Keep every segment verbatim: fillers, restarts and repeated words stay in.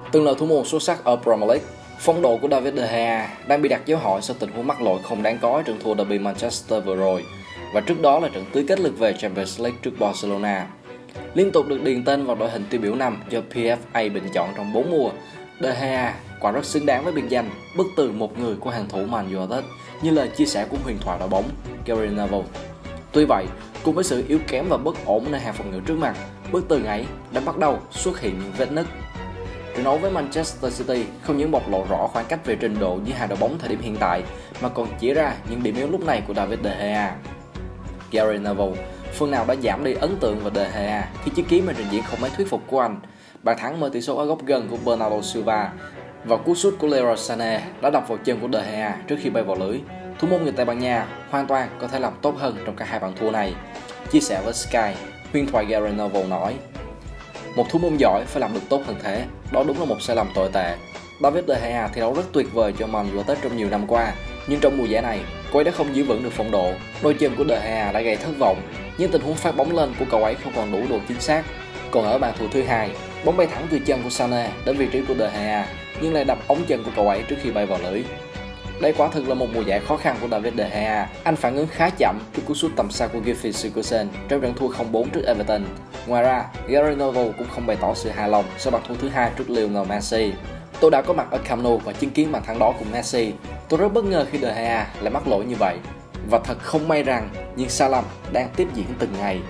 Từng là thủ môn xuất sắc ở Premier League, phong độ của David De Gea đang bị đặt dấu hỏi sau tình huống mắc lỗi không đáng có ở trận thua derby Manchester vừa rồi, và trước đó là trận tứ kết lượt về Champions League trước Barcelona. Liên tục được điền tên vào đội hình tiêu biểu năm do pê ép a bình chọn trong bốn mùa, De Gea quả rất xứng đáng với biệt danh bức tường một người của hàng thủ Man United, như lời chia sẻ của huyền thoại đội bóng Gary Neville. Tuy vậy, cùng với sự yếu kém và bất ổn nơi hàng phòng ngự trước mặt, bức tường ấy đã bắt đầu xuất hiện những vết nứt. Trận đấu với Manchester City không những bộc lộ rõ khoảng cách về trình độ giữa hai đội bóng thời điểm hiện tại, mà còn chỉ ra những điểm yếu lúc này của David De Gea. Gary Neville phần nào đã giảm đi ấn tượng về De Gea khi chứng kiến màn trình diễn không mấy thuyết phục của anh. Bàn thắng mở tỷ số ở góc gần của Bernardo Silva và cú sút của Leroy Sané đã đập vào chân của De Gea trước khi bay vào lưới. Thủ môn người Tây Ban Nha hoàn toàn có thể làm tốt hơn trong cả hai bàn thua này. Chia sẻ với Sky, huyền thoại Gary Neville nói: "Một thủ môn giỏi phải làm được tốt hơn thế, đó đúng là một sai lầm tồi tệ. David De Gea thi đấu rất tuyệt vời cho Man United trong nhiều năm qua, nhưng trong mùa giải này, cô ấy đã không giữ vững được phong độ. Đôi chân của De Gea đã gây thất vọng, nhưng tình huống phát bóng lên của cậu ấy không còn đủ độ chính xác. Còn ở bàn thua thứ hai, bóng bay thẳng từ chân của Sané đến vị trí của De Gea, nhưng lại đập ống chân của cậu ấy trước khi bay vào lưới. Đây quả thực là một mùa giải khó khăn của David De Gea. Anh phản ứng khá chậm trước cú sút tầm xa của Gylfi Sigurdsson trong trận thua không bốn trước Everton. Ngoài ra, Gary Neville cũng không bày tỏ sự hài lòng sau bàn thua thứ hai trước Lionel Messi. Tôi đã có mặt ở Camp Nou và chứng kiến màn thắng đó cùng Messi. Tôi rất bất ngờ khi De Gea lại mắc lỗi như vậy. Và thật không may rằng những sai lầm đang tiếp diễn từng ngày."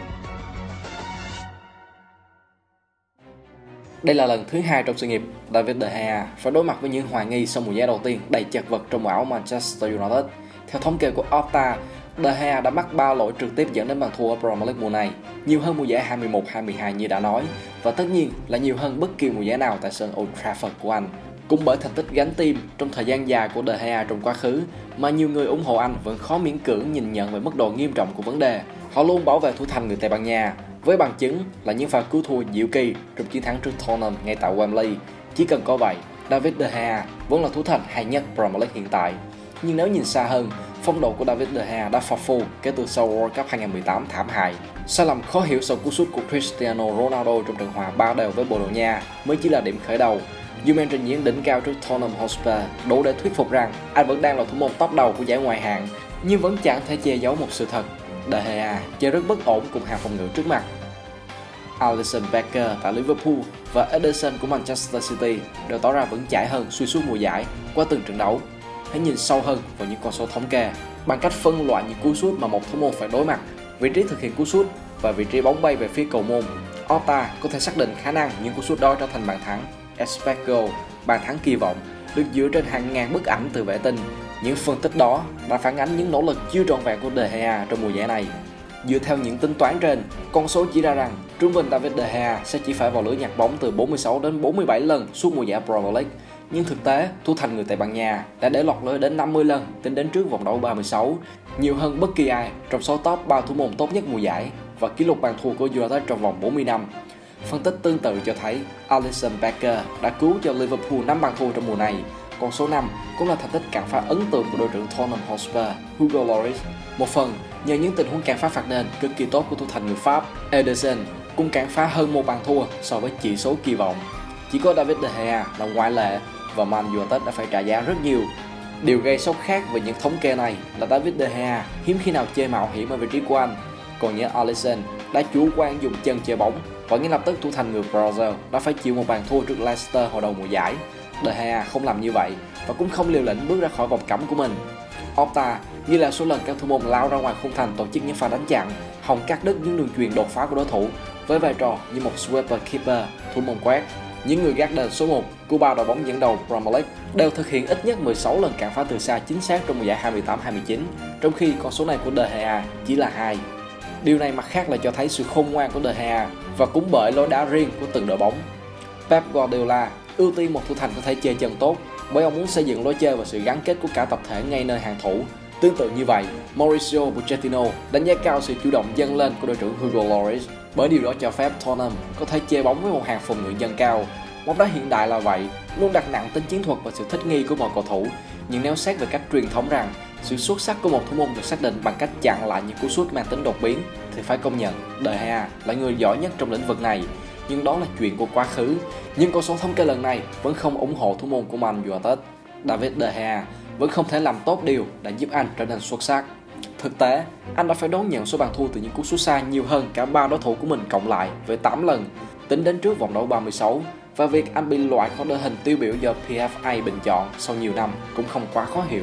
Đây là lần thứ hai trong sự nghiệp David De Gea phải đối mặt với những hoài nghi sau mùa giải đầu tiên đầy chật vật trong màu áo Manchester United. Theo thống kê của Opta, De Gea đã mắc ba lỗi trực tiếp dẫn đến bàn thua ở Premier League mùa này, nhiều hơn mùa giải hai mươi mốt hai mươi hai như đã nói, và tất nhiên là nhiều hơn bất kỳ mùa giải nào tại sân Old Trafford của anh. Cũng bởi thành tích gánh tim trong thời gian dài của De Gea trong quá khứ mà nhiều người ủng hộ anh vẫn khó miễn cưỡng nhìn nhận về mức độ nghiêm trọng của vấn đề. Họ luôn bảo vệ thủ thành người Tây Ban Nha, với bằng chứng là những pha cứu thua diệu kỳ trong chiến thắng trước Tottenham ngay tại Wembley. Chỉ cần có vậy, David De Gea vẫn là thủ thành hay nhất Premier League hiện tại. Nhưng nếu nhìn xa hơn, phong độ của David De Gea đã phập phù kể từ sau World Cup hai không một tám thảm hại. Sai lầm khó hiểu sau cú sút của Cristiano Ronaldo trong trận hòa ba đều với Bồ Đào Nha mới chỉ là điểm khởi đầu. Dù màn trình diễn đỉnh cao trước Tottenham Hotspur đủ để thuyết phục rằng anh vẫn đang là thủ môn top đầu của giải ngoại hạng, nhưng vẫn chẳng thể che giấu một sự thật: De Gea chơi rất bất ổn cùng hàng phòng ngự trước mặt. Alisson Becker tại Liverpool và Ederson của Manchester City đều tỏ ra vững chãi hơn xuyên suốt mùa giải qua từng trận đấu. Hãy nhìn sâu hơn vào những con số thống kê bằng cách phân loại những cú sút mà một thủ môn phải đối mặt, vị trí thực hiện cú sút và vị trí bóng bay về phía cầu môn. Opta có thể xác định khả năng những cú sút đó trở thành bàn thắng expected goal, bàn thắng kỳ vọng, được dựa trên hàng ngàn bức ảnh từ vệ tinh. Những phân tích đó đã phản ánh những nỗ lực chưa trọn vẹn của De Gea trong mùa giải này. Dựa theo những tính toán trên, con số chỉ ra rằng trung bình David De Gea sẽ chỉ phải vào lưới nhặt bóng từ bốn mươi sáu đến bốn mươi bảy lần suốt mùa giải Premier League. Nhưng thực tế, thủ thành người Tây Ban Nha đã để lọt lưới đến năm mươi lần tính đến trước vòng đấu ba mươi sáu, nhiều hơn bất kỳ ai trong số top ba thủ môn tốt nhất mùa giải và kỷ lục bàn thua của United trong vòng bốn mươi năm. Phân tích tương tự cho thấy Alisson Becker đã cứu cho Liverpool năm bàn thua trong mùa này. Con số năm cũng là thành tích cản phá ấn tượng của đội trưởng Tottenham Hotspur Hugo Lloris, một phần nhờ những tình huống cản phá phạt đền cực kỳ tốt của thủ thành người Pháp. Ederson cũng cản phá hơn một bàn thua so với chỉ số kỳ vọng. Chỉ có David De Gea là ngoại lệ và Man United đã phải trả giá rất nhiều. Điều gây sốc khác về những thống kê này là David De Gea hiếm khi nào chơi mạo hiểm ở vị trí của anh. Còn nhớ Alisson đã chủ quan dùng chân chơi bóng và ngay lập tức thủ thành người Brazil đã phải chịu một bàn thua trước Leicester hồi đầu mùa giải. De Gea không làm như vậy và cũng không liều lĩnh bước ra khỏi vòng cấm của mình. Opta ghi lại số lần các thủ môn lao ra ngoài khung thành tổ chức những pha đánh chặn, hòng cắt đứt những đường chuyền đột phá của đối thủ với vai trò như một sweeper keeper, thủ môn quét. Những người gác đền số một của ba đội bóng dẫn đầu Premier League đều thực hiện ít nhất mười sáu lần cản phá từ xa chính xác trong mùa giải hai mươi tám hai mươi chín, trong khi con số này của De Gea chỉ là hai. Điều này mặt khác là cho thấy sự khôn ngoan của De Gea và cũng bởi lối đá riêng của từng đội bóng. Pep Guardiola ưu tiên một thủ thành có thể chơi chân tốt bởi ông muốn xây dựng lối chơi và sự gắn kết của cả tập thể ngay nơi hàng thủ. Tương tự như vậy, Mauricio Pochettino đánh giá cao sự chủ động dâng lên của đội trưởng Hugo Lloris bởi điều đó cho phép Tottenham có thể chơi bóng với một hàng phòng ngự dâng cao. Bóng đá hiện đại là vậy, luôn đặt nặng tính chiến thuật và sự thích nghi của mọi cầu thủ. Nhưng nếu xét về cách truyền thống rằng sự xuất sắc của một thủ môn được xác định bằng cách chặn lại những cú sút mang tính đột biến, thì phải công nhận De Gea là người giỏi nhất trong lĩnh vực này. nhưng đó là chuyện của quá khứ. Nhưng con số thống kê lần này vẫn không ủng hộ thủ môn của Man United. David De Gea vẫn không thể làm tốt điều đã giúp anh trở nên xuất sắc. Thực tế, anh đã phải đón nhận số bàn thua từ những cú sút xa nhiều hơn cả ba đối thủ của mình cộng lại với tám lần, tính đến trước vòng đấu ba mươi sáu, và việc anh bị loại khỏi đội hình tiêu biểu do pê ép a bình chọn sau nhiều năm cũng không quá khó hiểu.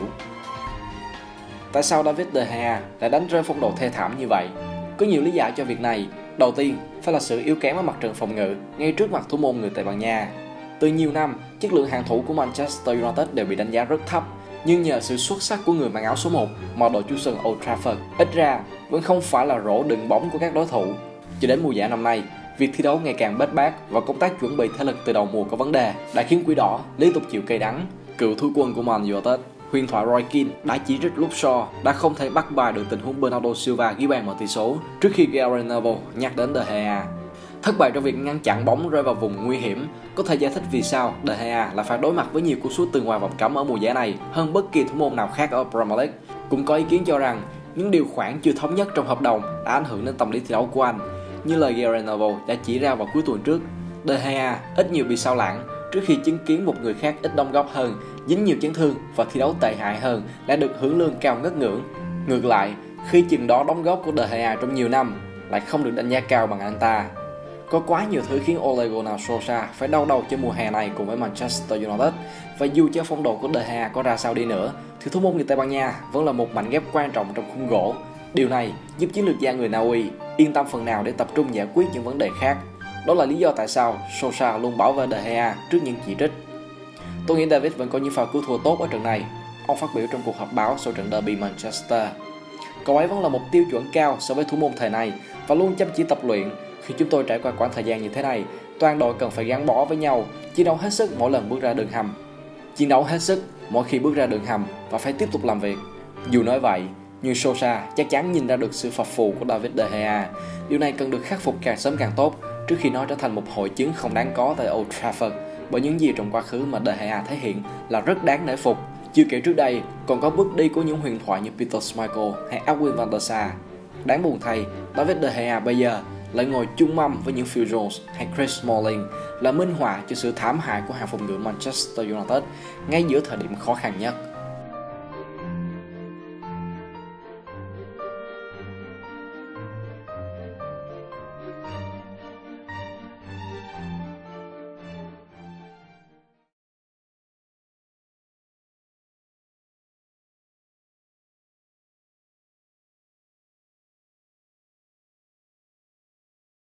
Tại sao David De Gea lại đánh rơi phong độ thê thảm như vậy? Có nhiều lý giải cho việc này. Đầu tiên, phải là sự yếu kém ở mặt trận phòng ngự ngay trước mặt thủ môn người Tây Ban Nha. Từ nhiều năm, chất lượng hàng thủ của Manchester United đều bị đánh giá rất thấp, nhưng nhờ sự xuất sắc của người mang áo số một mà đội chủ sân Old Trafford ít ra vẫn không phải là rổ đựng bóng của các đối thủ. Cho đến mùa giải năm nay, việc thi đấu ngày càng bết bát và công tác chuẩn bị thể lực từ đầu mùa có vấn đề đã khiến Quỷ Đỏ liên tục chịu cay đắng. Cựu thủ quân của Man United, huyền thoại Roy Keane đã chỉ trích lúc Shaw đã không thể bắt bài được tình huống Bernardo Silva ghi bàn mở tỷ số trước khi Gary Neville nhắc đến De Gea. Thất bại trong việc ngăn chặn bóng rơi vào vùng nguy hiểm có thể giải thích vì sao De Gea lại phải đối mặt với nhiều cú sút từ ngoài vòng cấm ở mùa giải này hơn bất kỳ thủ môn nào khác ở Premier League. Cũng có ý kiến cho rằng những điều khoản chưa thống nhất trong hợp đồng đã ảnh hưởng đến tâm lý thi đấu của anh. Như lời Gary Neville đã chỉ ra vào cuối tuần trước, De Gea ít nhiều bị sao lãng trước khi chứng kiến một người khác ít đóng góp hơn, dính nhiều chấn thương và thi đấu tệ hại hơn lại được hưởng lương cao ngất ngưỡng. Ngược lại, khi chừng đó đóng góp của De Gea trong nhiều năm lại không được đánh giá cao bằng anh ta. Có quá nhiều thứ khiến Ole Gunnar Solskjaer phải đau đầu cho mùa hè này cùng với Manchester United, và dù cho phong độ của De Gea có ra sao đi nữa thì thủ môn người Tây Ban Nha vẫn là một mảnh ghép quan trọng trong khung gỗ. Điều này giúp chiến lược gia người Na Uy yên tâm phần nào để tập trung giải quyết những vấn đề khác. Đó là lý do tại sao Solskjaer luôn bảo vệ De Gea trước những chỉ trích. Tôi nghĩ David vẫn có những pha cứu thua tốt ở trận này, ông phát biểu trong cuộc họp báo sau trận derby Manchester. Cậu ấy vẫn là một tiêu chuẩn cao so với thủ môn thời này và luôn chăm chỉ tập luyện. Khi chúng tôi trải qua quãng thời gian như thế này, toàn đội cần phải gắn bó với nhau, chiến đấu hết sức mỗi lần bước ra đường hầm. Chiến đấu hết sức mỗi khi bước ra đường hầm và phải tiếp tục làm việc. Dù nói vậy, nhưng Solskjaer chắc chắn nhìn ra được sự phập phù của David De Gea. Điều này cần được khắc phục càng sớm càng tốt trước khi nó trở thành một hội chứng không đáng có tại Old Trafford, bởi những gì trong quá khứ mà De Gea thể hiện là rất đáng nể phục. Chưa kể trước đây còn có bước đi của những huyền thoại như Peter Schmeichel hay Edwin van der Sar. Đáng buồn thay, David De Gea bây giờ lại ngồi chung mâm với những Phil Jones hay Chris Smalling, là minh họa cho sự thảm hại của hàng phòng ngự Manchester United ngay giữa thời điểm khó khăn nhất.